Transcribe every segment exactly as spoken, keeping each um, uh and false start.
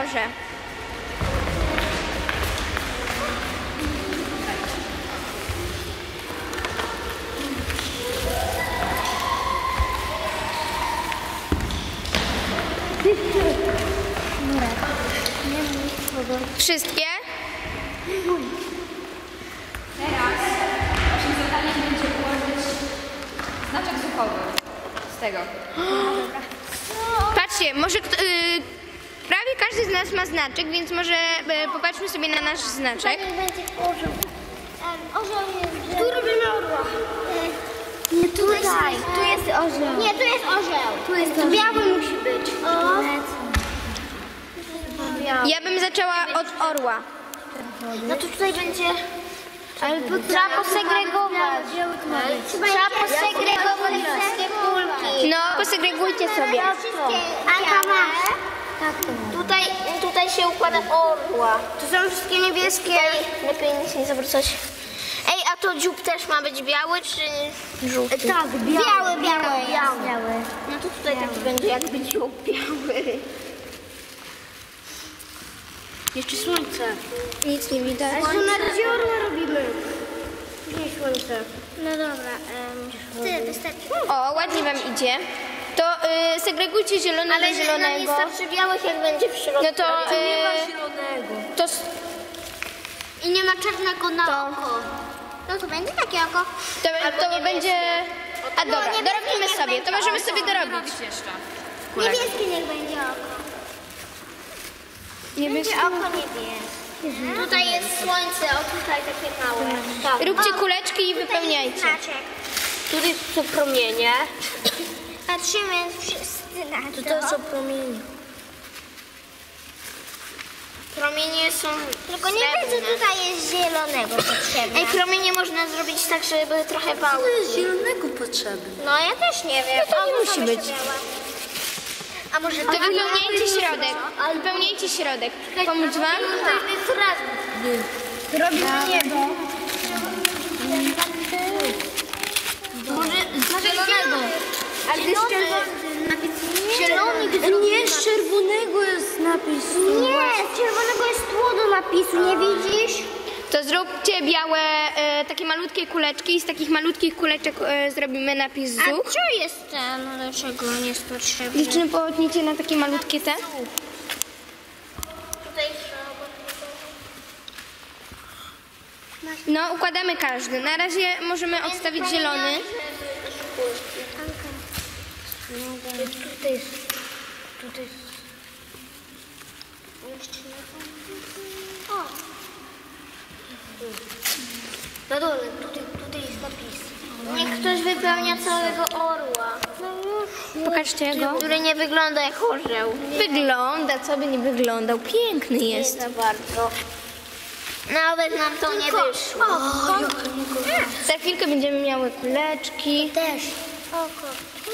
może. Wszystkie? Teraz naszym zadaniem będzie ułożyć znaczek zuchowy z tego. Patrzcie, może kto, y, prawie każdy z nas ma znaczek, więc może y, popatrzmy sobie na nasz znaczek. Będzie orzeł. Orzeł jest... Tu robimy orła. Nie, tutaj. Tu jest orzeł. Nie, tu jest orzeł. Tu jest orzeł. Biały musi być. O. Ja bym zaczęła od orła. No to tutaj będzie... Ale trzeba posegregować. Trzeba posegregować wszystkie kulki. No, posegregujcie sobie. Anka, masz? Tutaj, tutaj się układa orła. To są wszystkie niebieskie. Tutaj lepiej nic nie zawracać. Ej, a to dziób też ma być biały, czy żółty? Tak, biały. Biały, biały. biały. biały. No to tutaj taki będzie jakby dziób biały. Jeszcze słońce. Nic nie widać. A tu na razie orła robimy. Później słońce. No dobra. Um, ty, wystarczy. O, ładnie wam idzie. To y, segregujcie zielone Ale do zielonego. nam nie starczy białych, jak będzie w środku. No to... Y, Nie ma zielonego. to s- I nie ma czarnego na To. oko. No to będzie takie oko. to, Albo to niebieskie. będzie... A No, dobra, niebieskie dorobimy niech sobie. To będzie możemy oko. sobie dorobić. Robić jeszcze. Niebieskie niech będzie oko. Niebieskie. Będzie oko niebieskie. Tutaj jest słońce, o tutaj takie małe. Tak. Róbcie O, kuleczki i tutaj wypełniajcie. jest znaczek. Tutaj są promienie. Patrzymy wszyscy na to. Tutaj są promienie. Promienie są tylko nie wiem, co tutaj jest zielonego potrzebne. Ej, promienie można zrobić tak, żeby trochę bały. Zielonego potrzebne. No ja też nie wiem. No to nie O, musi sama być. się miała. A może To wypełniajcie środek. Wypełniajcie środek. Pomóc wam? Robimy niebo. Może z zielonego. Ale z zielony. Nie, z czerwonego jest napis. Nie, z czerwonego jest tło do napisu, nie widzisz? To zróbcie białe, e, takie malutkie kuleczki i z takich malutkich kuleczek e, zrobimy napis A zuch. co jest ten? Dlaczego nie jest potrzebny? Dziewczyny, połotnijcie na takie malutkie te. Tutaj No, układamy każdy. Na razie możemy odstawić zielony. Tutaj jest. Tutaj jest. O! Na dole, tutaj, tutaj jest napis. Niech ktoś wypełnia całego orła. Pokażcie go. Który nie wygląda jak orzeł. Wygląda, co by nie wyglądał. Piękny Nie jest. za bardzo. Nawet nam to nie wyszło. Za chwilkę będziemy miały kuleczki. Też. Oko.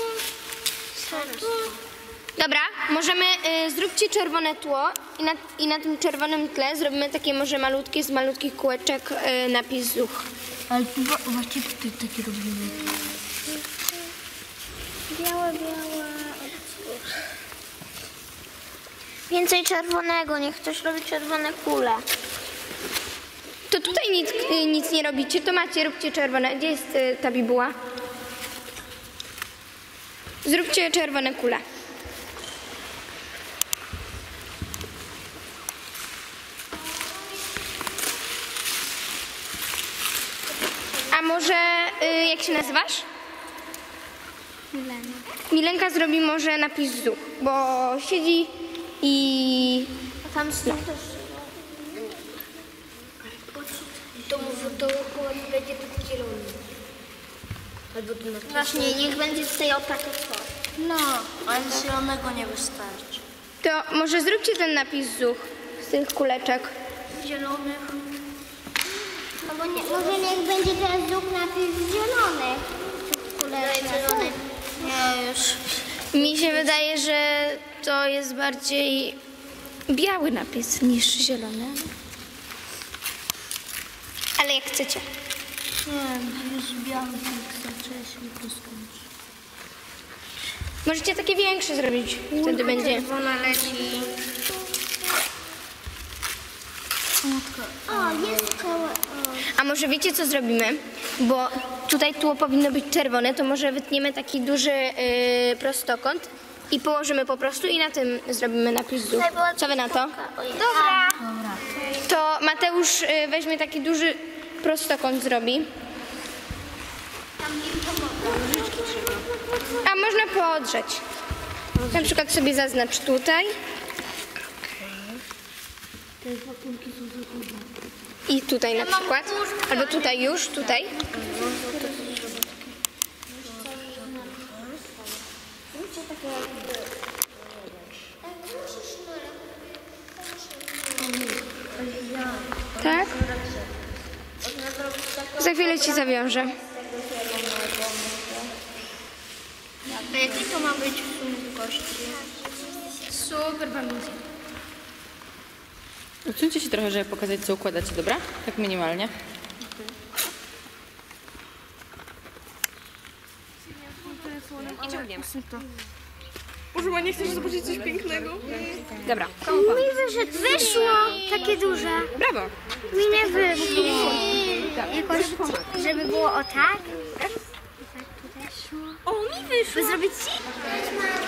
Dobra, możemy, y, zróbcie czerwone tło i na, i na tym czerwonym tle zrobimy takie może malutkie, z malutkich kółeczek y, napis zuch. Ale tu właśnie tutaj takie robimy. Białe, białe. Więcej czerwonego, niech ktoś robi czerwone kule. To tutaj nic, y, nic nie robicie, to macie, róbcie czerwone. Gdzie jest y, ta bibuła? Zróbcie czerwone kule. A może, y, jak się nazywasz? Milena. Milenka zrobi może napis zuch, bo siedzi i... A tam z tym też. To może to chyba będzie taki zielony. Albo to na Właśnie, niech będzie tutaj o takie coś. No, ale z zielonego nie wystarczy. To może zróbcie ten napis zuch z tych kuleczek. Zielony. No bo nie, może niech będzie teraz zuch napis zielony. Zielony. Nie, już. Mi się wydaje, że to jest bardziej biały napis niż zielony. Ale jak chcecie. Nie, już biały, tak zaczęliśmy to skończyć. Możecie takie większe zrobić, wtedy będzie. Czerwona leci. O, jest koło. A może wiecie, co zrobimy? Bo tutaj tło powinno być czerwone, to może wytniemy taki duży yy, prostokąt i położymy po prostu i na tym zrobimy napis duch. Co wy na to? Dobra. To Mateusz yy, weźmie taki duży prostokąt zrobi. A można poodrzeć. Na przykład sobie zaznacz tutaj. I tutaj na przykład. Albo tutaj już, tutaj. Tak? Za chwilę ci zawiążę. A jaki to ma być wielkości? Super, pamięci. Odsuńcie się trochę, żeby pokazać, co układacie, dobra? Tak minimalnie. Użyła, nie chcesz zobaczyć coś pięknego? Dobra. Mi wyszedł. Wyszło takie duże. Brawo! Mi nie wyszło. Jakoś, żeby było o tak. Tak tu weszło. O, mi wyszło. By zrobić ci?